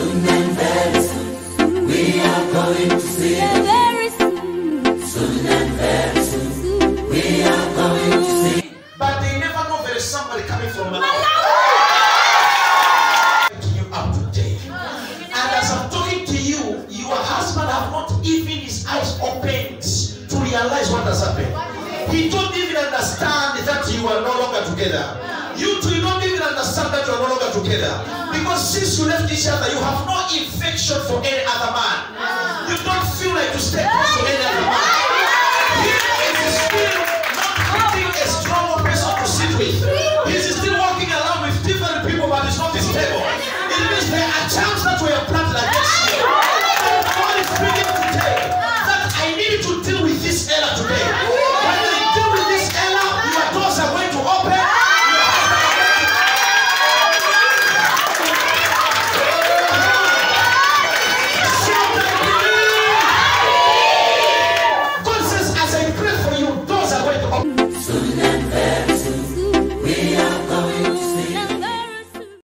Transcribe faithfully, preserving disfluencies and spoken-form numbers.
Soon and very soon, we are going to see it. Very soon. Soon and very soon, we are going to see it. But they never know there is somebody coming from the Lord. You up today. And as I'm talking to you, your husband have not even his eyes opened to realize what has happened. He don't even understand that you are no longer together. You two, you don't even understand that you are no longer together. Because since you left each other, you have no affection for any other man. You don't feel like to stay close